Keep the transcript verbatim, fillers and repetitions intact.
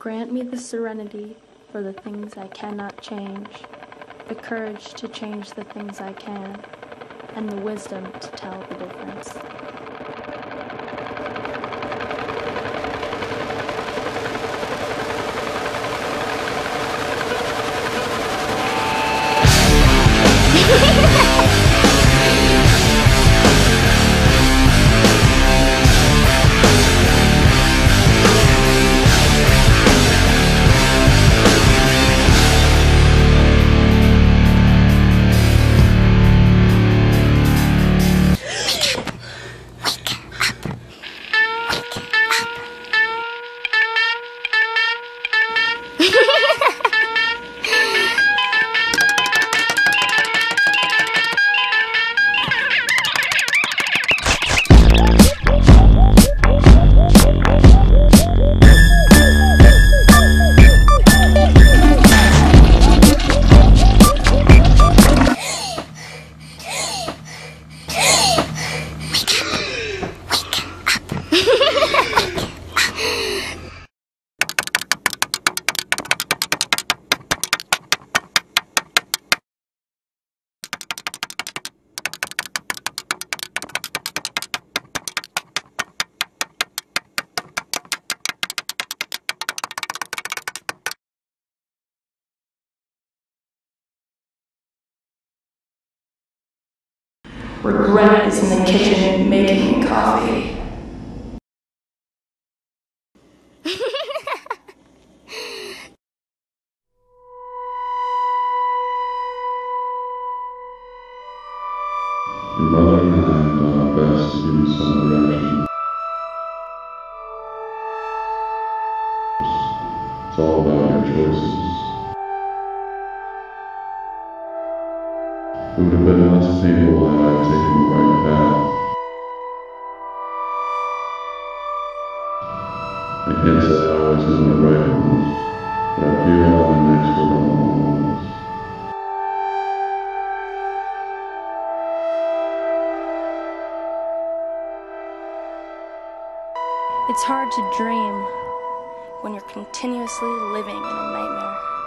Grant me the serenity for the things I cannot change, the courage to change the things I can, and the wisdom to tell the difference. Regret is in the kitchen making me coffee. Your mother and I have done our best to give you some direction. It's all about your choices. It would have been less painful had I taken the right path. I can't say I always know the right ones, but I feel I'm an expert on the wrong ones. It's hard to dream when you're continuously living in a nightmare.